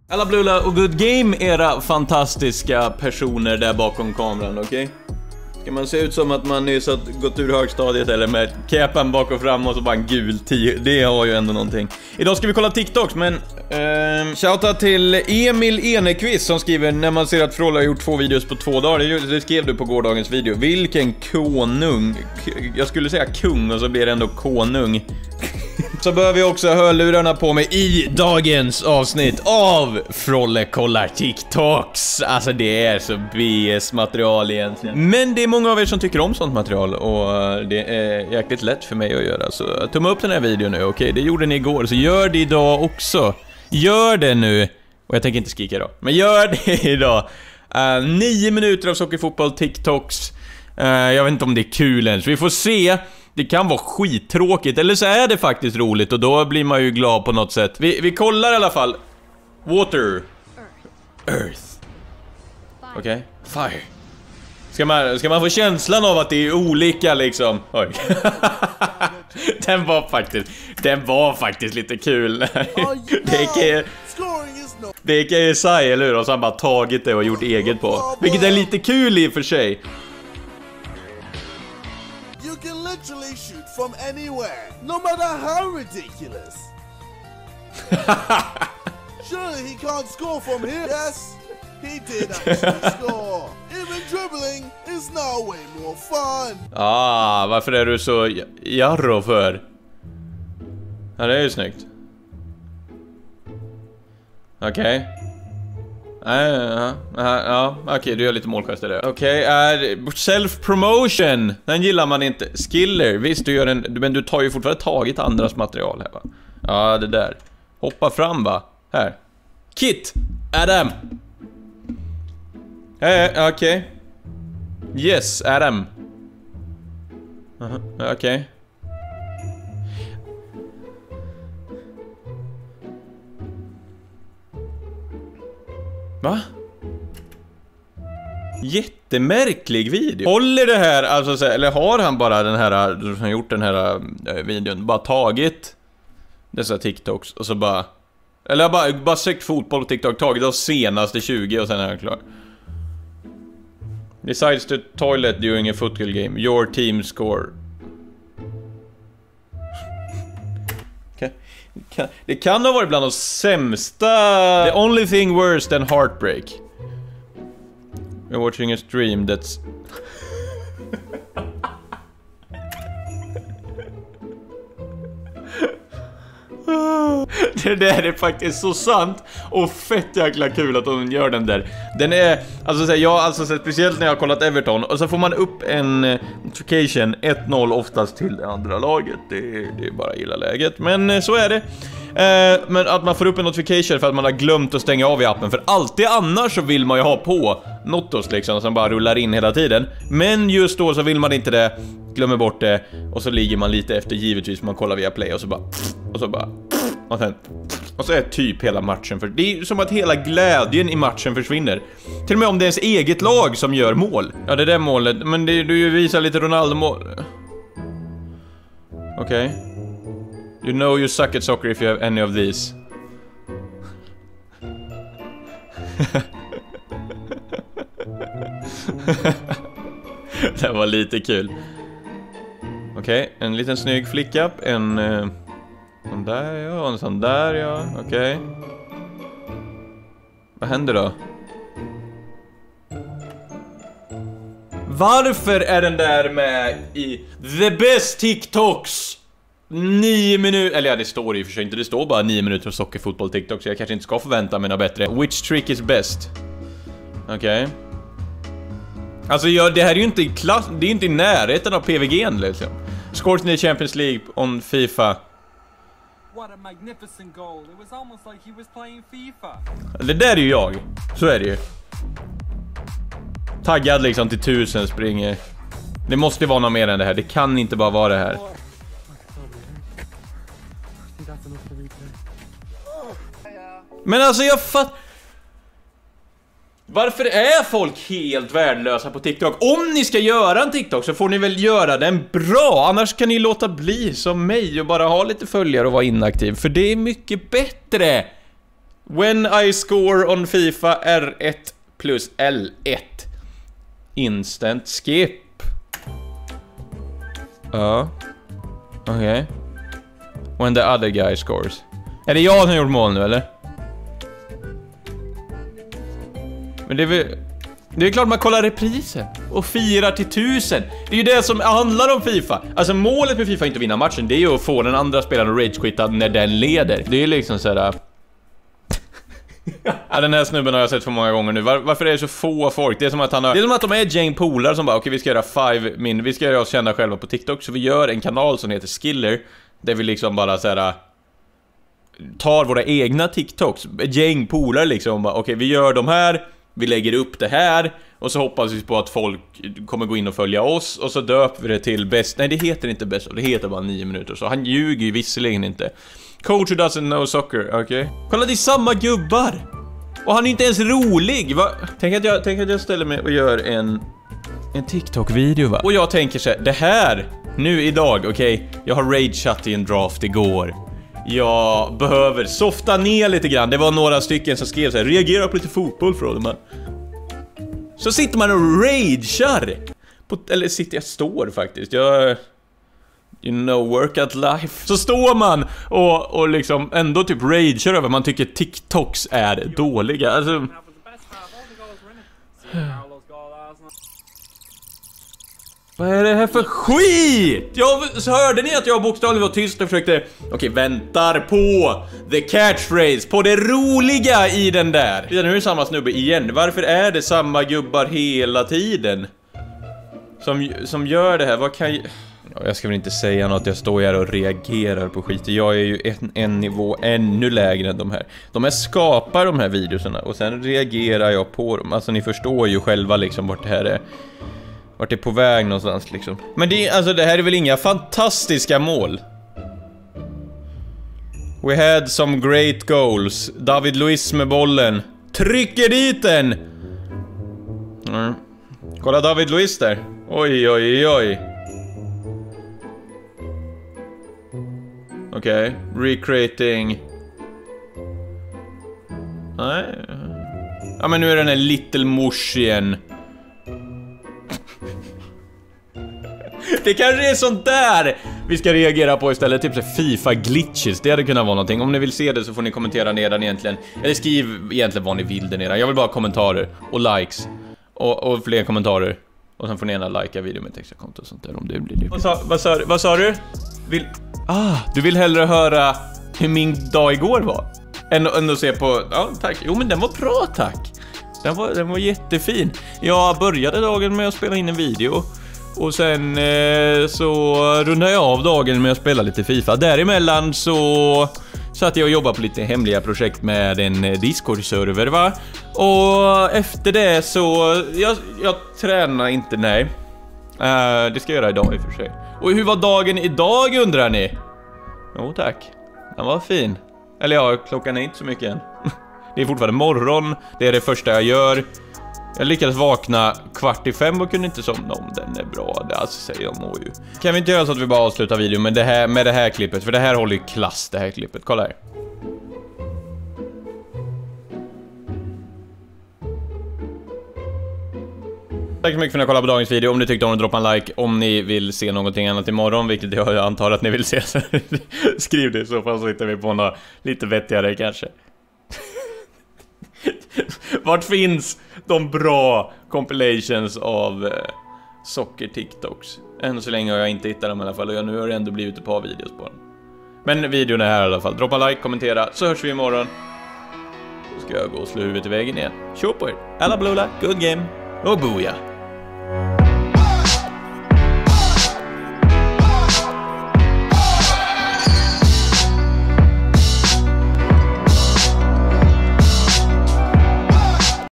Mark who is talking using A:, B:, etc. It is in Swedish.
A: Alla Blula och Good Game, era fantastiska personer där bakom kameran, okej? Ska man se ut som att man nyss har gått ur högstadiet eller med käpan bak och fram och så bara en gul 10, det har ju ändå någonting. Idag ska vi kolla TikToks, men shoutout till Emil Enekvist som skriver: när man ser att Frolla har gjort 2 videos på 2 dagar, det skrev du på gårdagens video. Vilken konung, jag skulle säga kung och så blir det ändå konung. Så behöver vi också hörlurarna på mig i dagens avsnitt av Frolle kollar TikToks. Alltså det är så BS-material egentligen. Men det är många av er som tycker om sånt material och det är jäkligt lätt för mig att göra. Så tumma upp den här videon nu, okej? Det gjorde ni igår, så gör det idag också. Gör det nu. Och jag tänker inte skrika idag, men gör det idag. 9 minuter av sockerfotboll TikToks. Jag vet inte om det är kul ens. Vi får se. Det kan vara skittråkigt, eller så är det faktiskt roligt och då blir man ju glad på något sätt. Vi kollar i alla fall. Water. Earth. Okej. Fire. Ska man få känslan av att det är olika liksom. Oj. Den var faktiskt lite kul. Det är KSI, eller hur? Och så har han bara tagit det och gjort eget på. Vilket är lite kul i och för sig.
B: You can literally shoot from anywhere, no matter how ridiculous. Surely he can't score from here. Yes, he did actually score. Even dribbling is now way more fun.
A: Varför är du så jarro för? Ja, det är ju snyggt. Okej. Ja, okej, du gör lite målgester där. Okej, self-promotion. Den gillar man inte. Skiller, visst du gör en. Men du tar ju fortfarande tagit andras material här, va? Ja, det där. Hoppa fram, va? Här. Kit, Adam. Okej. Yes, Adam. Okej. Va? Jättemärklig video. Håller det här, alltså, eller har han bara den här, som har gjort den här videon, bara tagit dessa TikToks och så bara, eller bara sökt fotboll på TikTok, tagit de senaste 20 och sen är han klar. Decides to toilet during a football game. Your team score. Det kan ha varit bland de sämsta. The only thing worse than heartbreak. You're watching a stream that's det där är faktiskt så sant och fett jäkla kul att de gör den där. Den är, alltså jag har alltså sett, speciellt när jag har kollat Everton, och så får man upp en notification 1-0 oftast till det andra laget. Det är bara illa läget, men så är det. Men att man får upp en notification för att man har glömt att stänga av i appen, för alltid annars så vill man ju ha på notos liksom som bara rullar in hela tiden. Men just då så vill man inte det, glömmer bort det, och så ligger man lite efter givetvis, man kollar via play och så bara och så är typ hela matchen för det är som att hela glädjen i matchen försvinner. Till och med om det är ens eget lag som gör mål. Ja, det där målet, men du visar lite Ronaldo-mål. Okej. You know you suck at soccer if you have any of these. Det var lite kul. Okej, en liten snygg flicka, en sån där, ja, en sån där, ja, okej. Vad händer då? Varför är den där med i The Best TikToks? 9 minuter, eller ja, det står i och för sig inte, det står bara 9 minuter av sockerfotboll TikTok, så jag kanske inte ska förvänta mig något bättre. Which trick is best? Okej. Alltså det här är ju inte i klass, det är inte i närheten av PVG:n liksom. Scores in the Champions League on FIFA.
C: What a magnificent goal. It was almost like he was playing FIFA.
A: Det där är ju jag. Så är det ju. Taggad liksom till 1000 springer. Det måste vara något mer än det här. Det kan inte bara vara det här. Men alltså jag varför är folk helt värdelösa på TikTok? Om ni ska göra en TikTok så får ni väl göra den bra. Annars kan ni låta bli som mig och bara ha lite följare och vara inaktiv. För det är mycket bättre. When I score on FIFA R1 plus L1. Instant skip. Ja. Okej. When the other guy scores. Är det jag som har gjort mål nu, eller? Men det är klart man kollar reprisen och firar till 1000. Det är ju det som handlar om FIFA. Alltså målet med FIFA är inte att vinna matchen. Det är ju att få den andra spelaren att rage-quitta när den leder. Det är liksom sådär. Ja, den här snubben har jag sett för många gånger nu. Varför är det så få folk? Det är som att det är som att de är ett gäng polare som bara okej, vi ska göra vi ska göra oss kända själva på TikTok. Så vi gör en kanal som heter Skiller. Där vi liksom bara såhär tar våra egna TikToks. Ett gäng polare liksom bara okej, vi gör de här. Vi lägger upp det här. Och så hoppas vi på att folk kommer gå in och följa oss. Och så döper vi det till bäst. Nej, det heter inte bäst. Det heter bara 9 minuter. Så han ljuger ju visserligen inte. Coach who doesn't know soccer, okej. Kolla, det är samma gubbar. Och han är inte ens rolig, va? Tänk att jag ställer mig och gör en TikTok-video, va? Och jag tänker så här, det här, nu idag, okej. Jag har rage-chat i en draft igår. Jag behöver softa ner lite grann. Det var några stycken som skrev så här, reagera på lite fotboll från dem. Så sitter man och ragear. Eller jag står faktiskt. You know, workout life. Så står man och liksom ändå typ ragear över. Man tycker TikToks är dåliga. Alltså... Vad är det här för skit? Så hörde ni att jag bokstavligen var tyst och försökte... Okej, väntar på the catchphrase, på det roliga i den där. Nu är det samma snubbe igen. Varför är det samma gubbar hela tiden? Som gör det här, vad kan... Jag ska väl inte säga något, jag står här och reagerar på skit. Jag är ju en nivå ännu lägre än de här. De här skapar de här videorna och sen reagerar jag på dem. Alltså ni förstår ju själva liksom vart det här är. Vart det är på väg någonstans liksom. Men det här är väl inga fantastiska mål. We had some great goals. David Luiz med bollen. Trycker dit den! Kolla David Luiz där. Oj, oj, oj. Okej, recreating. Nej. Ja, men nu är den en little mush igen. Det kanske är sånt där vi ska reagera på istället. Typ så FIFA glitches. Det hade kunnat vara någonting. Om ni vill se det så får ni kommentera nedan egentligen. Eller skriv egentligen vad ni vill där nedan. Jag vill bara kommentarer och likes. Och fler kommentarer. Och sen får ni gärna likea video med ett extra konto och sånt där om det blir det. Vad sa du? Du vill hellre höra hur min dag igår var än att se på... Ja, tack. Jo, men den var bra, tack. Den var jättefin. Jag började dagen med att spela in en video. Och sen så rundade jag av dagen med att spela lite FIFA. Däremellan så satt jag och jobbade på lite hemliga projekt med en Discord-server, va? Och efter det så... Jag tränar inte, nej. Det ska jag göra idag i och för sig. Och hur var dagen idag, undrar ni? Jo, tack. Den var fin. Eller ja, klockan är inte så mycket än. Det är fortfarande morgon. Det är det första jag gör. Jag lyckades vakna 4:45 och kunde inte somna om. Den är bra, det alltså säger jag må ju. Kan vi inte göra så att vi bara avslutar videon med det här klippet? För det här håller ju klass, det här klippet. Kolla här. Tack så mycket för att ni kollade på dagens video. Om ni tyckte om det, droppa en like. Om ni vill se någonting annat imorgon, vilket jag antar att ni vill se, så skriv det i så fall, så hittar vi på något lite vettigare kanske. Vart finns de bra compilations av socker TikToks? Än så länge har jag inte hittat dem i alla fall. Och nu har det ändå blivit ett par videos på dem. Men videon är här i alla fall. Droppa like, kommentera, så hörs vi imorgon. Då ska jag gå och slå huvudet i väggen igen. Tjo på er. Alla blula, good game. Och booja.